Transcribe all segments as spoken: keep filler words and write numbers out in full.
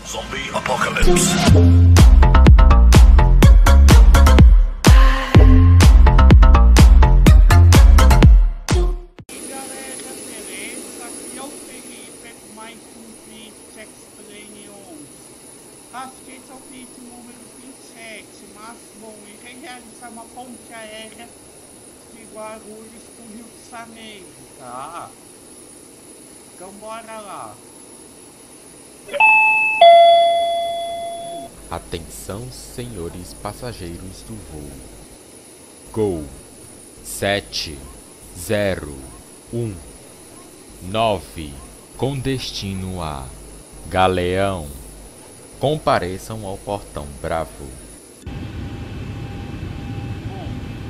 Zombie Apocalypse. Rasquete ao Pit número vinte e sete, mas bom, irei realizar uma ponte aérea de Guarulhos para o Rio de Janeiro, tá? Então bora lá. Atenção, senhores passageiros do voo. Gol sete zero um nove com destino a Galeão. Compareçam ao portão Bravo. Bom,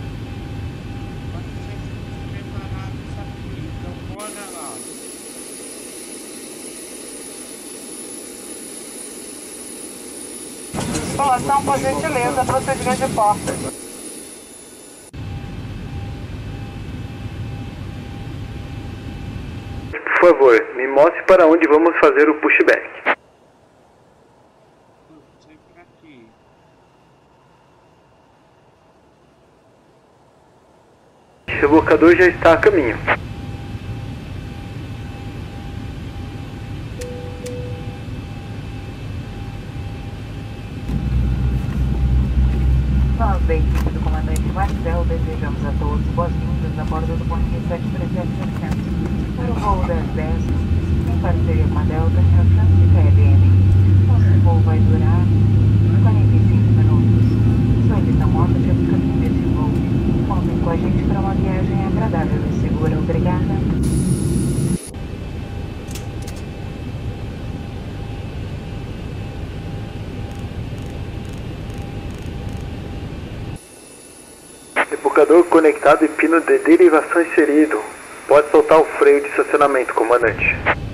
vocês estão preparados aqui, então bora lá. Instalação, por gentileza, procedimento de porta. Por favor, me mostre para onde vamos fazer o pushback. O rebocador já está a caminho. Nós, da equipe do comandante Marcel, desejamos a todos boas-vindas a bordo do Boeing sete três sete setecentos para o voo das dez, em parceria com a Delta Aerotrânsito L M. Nosso voo vai durar quarenta e cinco minutos. Solicita moto de caminho desse voo. Contem com a gente para uma viagem agradável e segura. Obrigada. Rebocador conectado e pino de derivação inserido. Pode soltar o freio de estacionamento, comandante.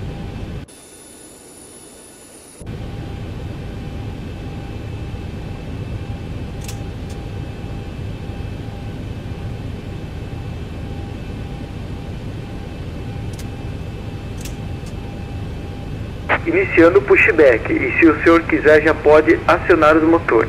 Iniciando o pushback, e se o senhor quiser já pode acionar os motores.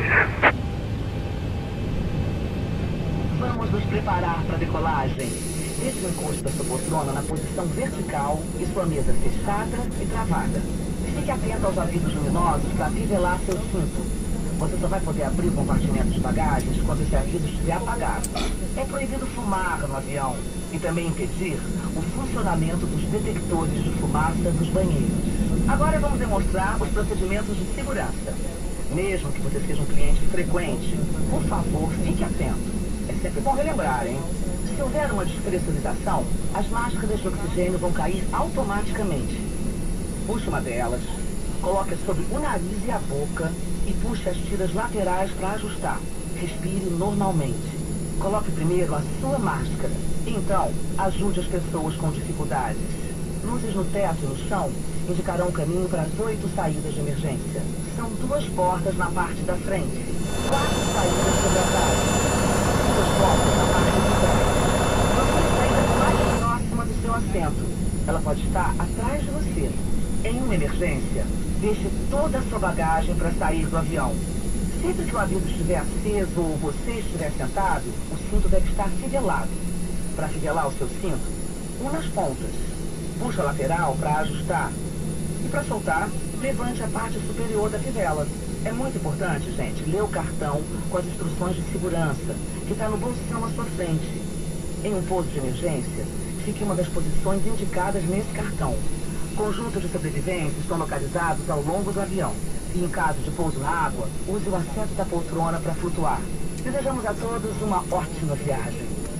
Vamos nos preparar para a decolagem. Deixe o encosto da sua poltrona na posição vertical e sua mesa fechada e travada. Fique atento aos avisos luminosos para nivelar seu cinto. Você só vai poder abrir o compartimento de bagagens quando esse aviso estiver apagado. É proibido fumar no avião e também impedir o funcionamento dos detectores de fumaça nos banheiros. Agora vamos demonstrar os procedimentos de segurança. Mesmo que você seja um cliente frequente, por favor, fique atento. É sempre bom relembrar, hein? Se houver uma despressurização, as máscaras de oxigênio vão cair automaticamente. Puxe uma delas, coloque sobre o nariz e a boca e puxe as tiras laterais para ajustar. Respire normalmente. Coloque primeiro a sua máscara. Então, ajude as pessoas com dificuldades. Luzes no teto e no chão indicarão o caminho para as oito saídas de emergência. São duas portas na parte da frente, quatro saídas sobre a base, duas portas na parte de trás. Procure a saída mais próxima do seu assento. Ela pode estar atrás de você. Em uma emergência, deixe toda a sua bagagem para sair do avião. Sempre que o aviso estiver aceso ou você estiver sentado, o cinto deve estar fivelado. Para fivelar o seu cinto, una as pontas. Puxe a lateral para ajustar. E para soltar, levante a parte superior da fivela. É muito importante, gente, ler o cartão com as instruções de segurança, que está no bolsão à sua frente. Em um pouso de emergência, fique em uma das posições indicadas nesse cartão. Conjuntos de sobreviventes estão localizados ao longo do avião. E em caso de pouso na água, use o assento da poltrona para flutuar. Desejamos a todos uma ótima viagem.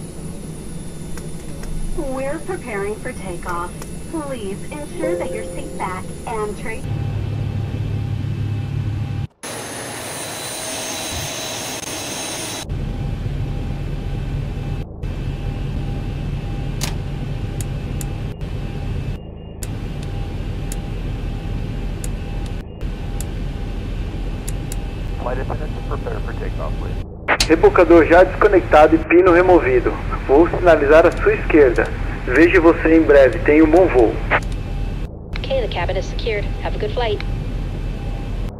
We're preparing for takeoff. Please ensure that your seat back and tray. Rebocador já desconectado e pino removido. Vou sinalizar à sua esquerda. Vejo você em breve. Tenha um bom voo. Okay, the cabin is secured. Have a good flight.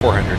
four hundred.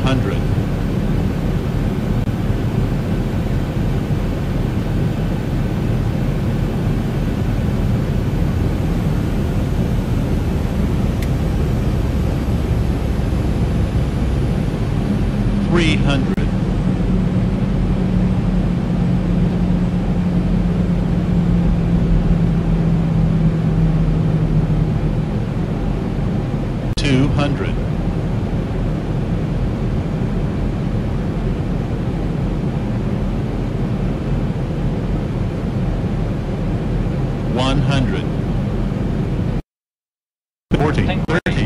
hundred. Three hundred. Two hundred. One hundred. Forty. Thirty.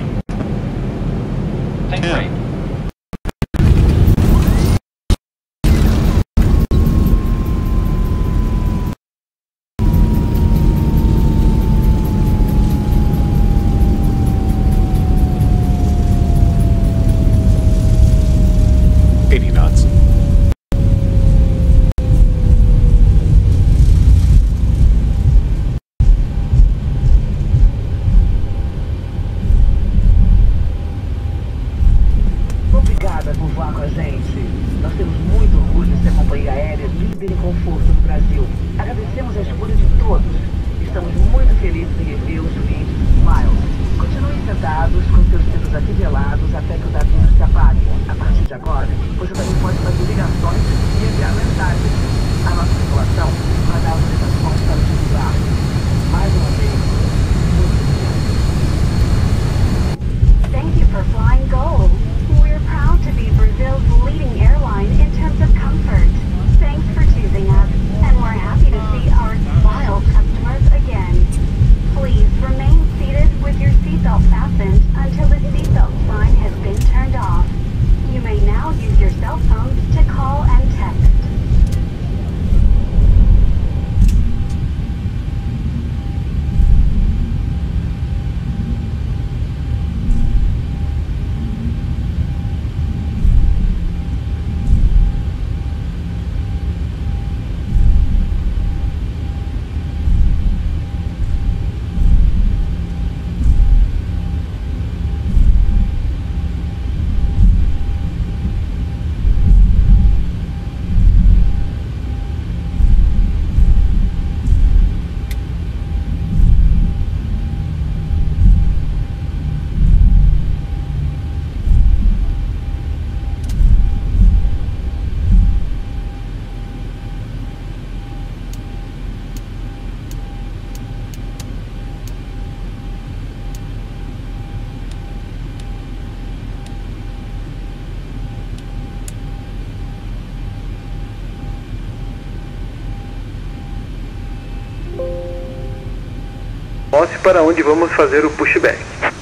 Ten. Eighty knots. Obrigada por voar com a gente. Nós temos muito orgulho de ser a companhia aérea líder em conforto no Brasil. Agradecemos a escolha de todos. Estamos muito felizes em rever os vídeos Miles. Continuem sentados com seus cintos afivelados até que os avisos se apaguem. A partir de agora, você também pode fazer ligações e enviar mensagens. A nossa tripulação vai dar autorizações para utilizar. Mais uma vez, muito obrigado. Thank you for flying Gol. We're proud to be Brazil's leading airline in terms of comfort. Thanks for choosing us, and we're happy to see our Smile customers again. Please remain seated with your seatbelt fastened until the seatbelt sign has been turned off. You may now use your cell phone to call and text. Mostre para onde vamos fazer o pushback.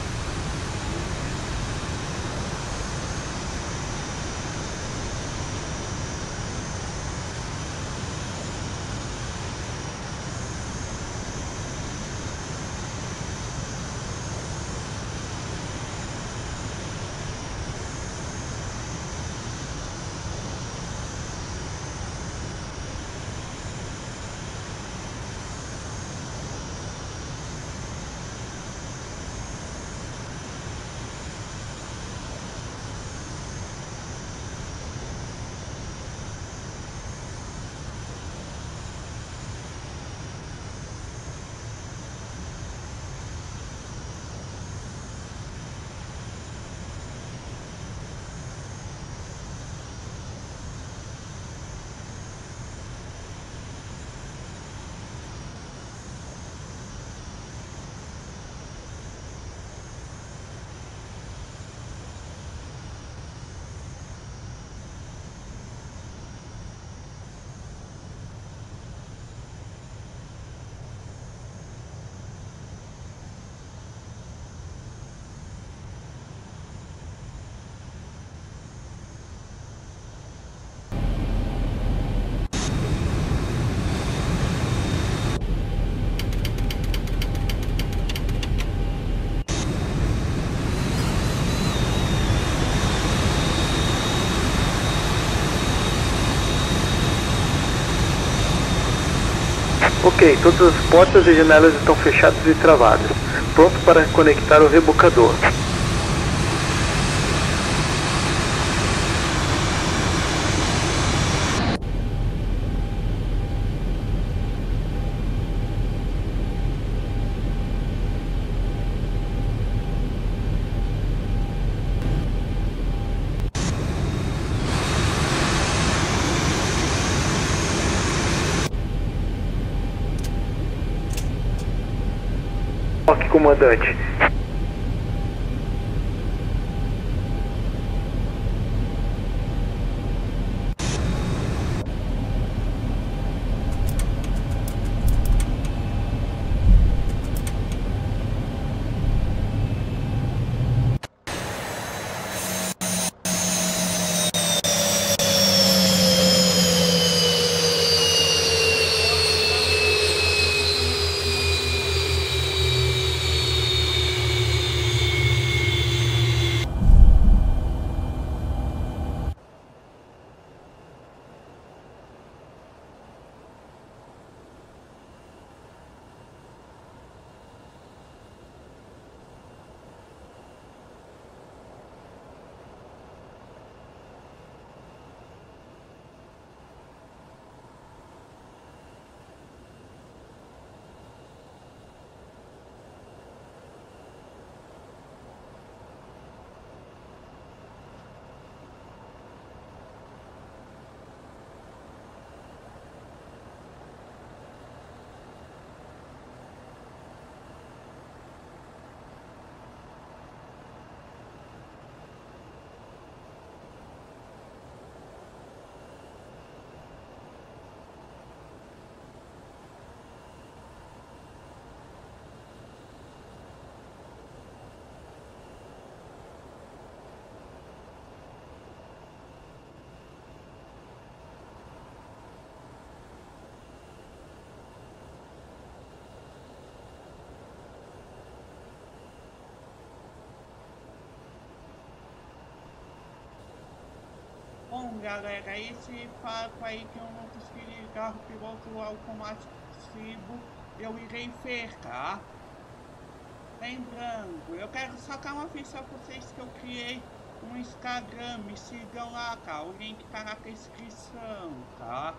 Ok, todas as portas e janelas estão fechadas e travadas. Pronto para conectar o rebocador. comandante. Bom, galera, esse fato aí que eu não consegui ligar o piloto automático possível, eu irei ferrar. Lembrando, eu quero sacar uma avisar pra vocês que eu criei um Instagram, me sigam lá, tá? O link tá na descrição, tá?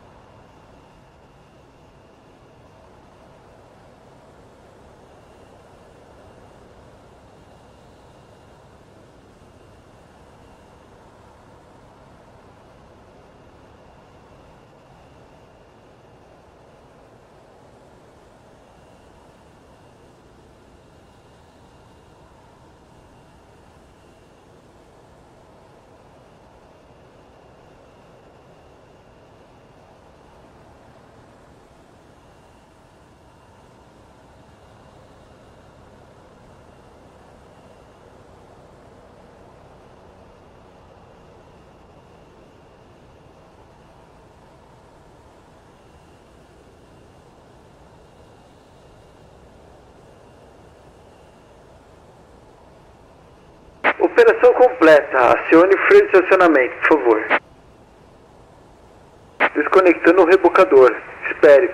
Operação completa. Acione o freio de estacionamento, por favor. Desconectando o rebocador. Espere.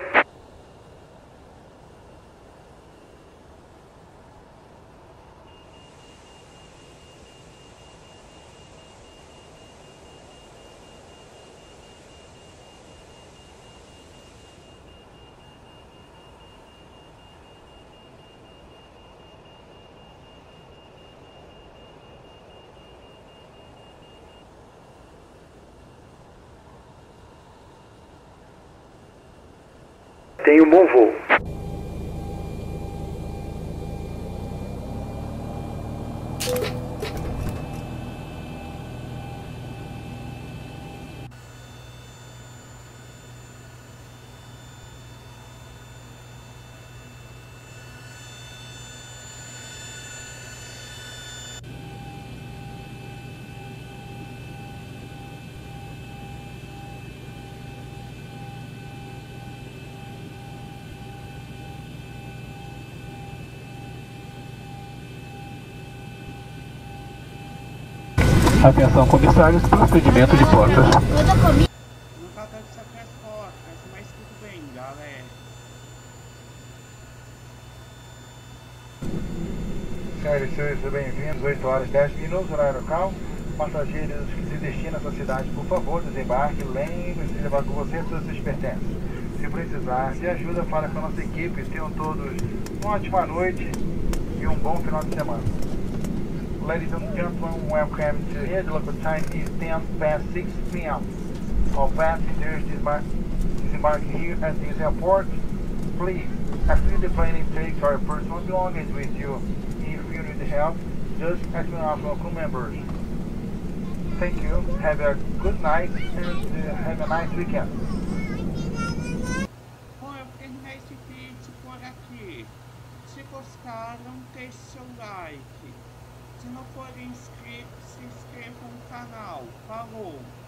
Tenha um bom voo. Atenção, comissários, procedimento de portas. Não tá dando certo as portas, mas tudo bem, galera. Senhoras e senhores, bem-vindos, oito horas e dez minutos, horário local. Passageiros que se destinam a essa cidade, por favor, desembarque. Lembre-se de levar com você todos os seus pertences. Se precisar de ajuda, fale com a nossa equipe. Tenham todos uma ótima noite e um bom final de semana. Ladies and gentlemen, welcome to here. The local time is ten past six p m All passengers disembark, disembark here at this airport. Please, after the plane, take your personal belongings with you. If you need help, just ask one of our crew members. Thank you, have a good night, and uh, have a nice weekend. Bom, eu terminei esse vídeo por aqui. Se gostaram, deixe seu like. Se não forem inscritos, se inscrevam no canal. Falou!